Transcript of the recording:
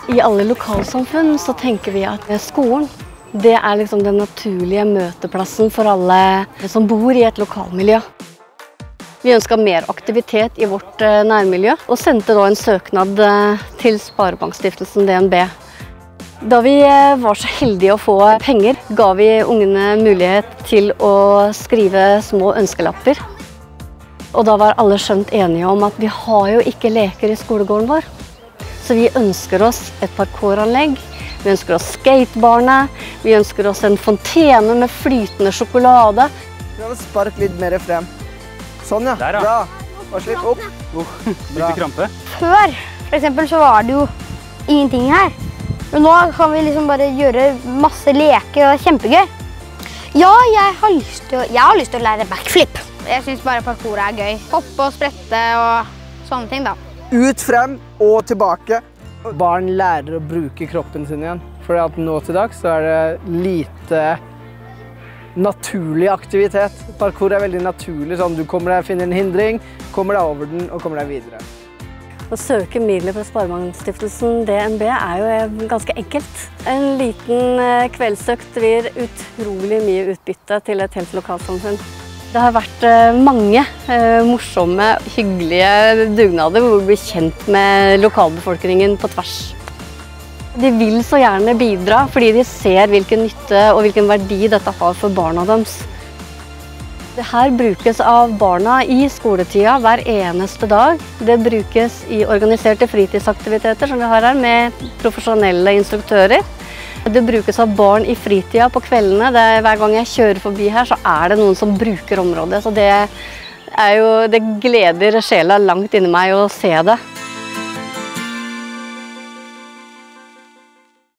I alle lokalsamfunn så tenker vi at skolen, det liksom den naturlige møteplassen for alle som bor I et lokalmiljø. Vi ønsket mer aktivitet I vårt nærmiljø, og sendte da en søknad til Sparebankstiftelsen DNB. Da vi var så heldige å få penger, ga vi ungene mulighet til å skrive små ønskelapper. Og da var alle skjønt enige om at vi har jo ikke leker I skolegården vår. Så vi ønsker oss et parkouranlegg, vi ønsker oss skatebane, vi ønsker oss en fontene med flytende sjokolade. Spark litt mer frem. Sånn ja, Der, ja. Bra. Og slipp opp. Litt krampe. Før, for eksempel, så var det jo ingenting her. Men nå kan vi liksom bare gjøre masse leker og kjempegøy. Ja, jeg har lyst til å lære backflip. Jeg synes bare parkour gøy. Hoppe og sprette og sånne ting da. Ut frem og tilbake. Barn lærer å bruke kroppen sin igjen. For nå til dags så det lite naturlig aktivitet. Parkour veldig naturlig. Sånn, du kommer deg, finner en hindring, kommer deg over den og kommer deg videre. Å søke midler fra Sparebankstiftelsen DNB jo ganske enkelt. En liten kveldsøkt gir utrolig mye utbytte til et helt lokalsamfunn. Det har vært mange morsomme, hyggelige dugnader hvor vi blir kjent med lokalbefolkningen på tvers. De vil så gjerne bidra fordi de ser hvilken nytte og hvilken verdi dette har for barna deres. Det her brukes av barna I skoletida hver eneste dag. Det brukes I organiserte fritidsaktiviteter som vi har her med profesjonelle instruktører. Det brukes av barn I fritida på kveldene. Hver gang jeg kjører forbi her så det noen som bruker området. Så det gleder sjela langt inni meg å se det.